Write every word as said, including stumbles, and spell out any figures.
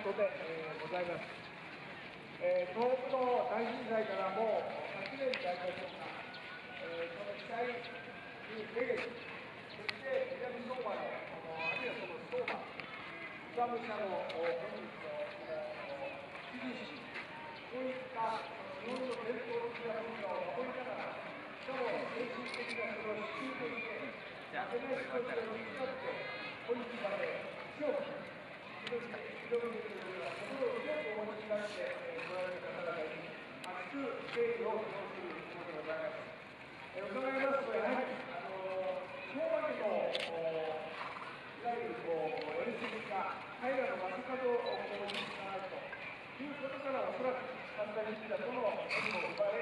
ことで、えー、ございます。えー、東北の大震災からもうはちねんになりましょうか、えー、その被災にめげず、そして南相馬の、あるいはその相馬、草武者の本日の厳しい、こういった日本の伝統的な文化を守りながら、しかも精神的なその支柱として、負けない気持ちを持ち合って、今日まで強く広げて広げているような心を強くお持ちになっておられる方々に厚く敬意を表するものでございます。えー、伺いますと、やはり、あのー、昭和家のいわゆるこうやりすぎた平の正門をこうに従うということから、おそらく簡単に言ったとの意味も生まれ